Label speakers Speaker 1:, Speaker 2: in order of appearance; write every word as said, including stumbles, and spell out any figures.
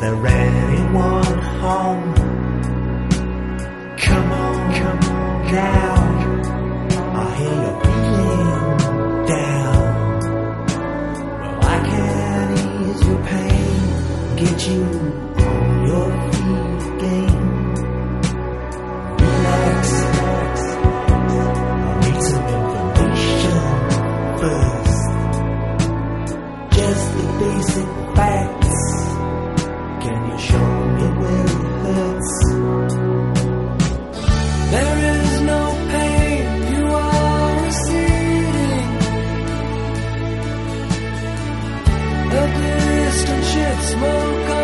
Speaker 1: there anyone home? Come on, come on now, I hear you're feeling down. Well, I can ease your pain, get you on your feet again. Relax, relax, I need some information first. Just the basic facts. Can you show me where it hurts?
Speaker 2: There is no pain, you are receding. A distant ship smoke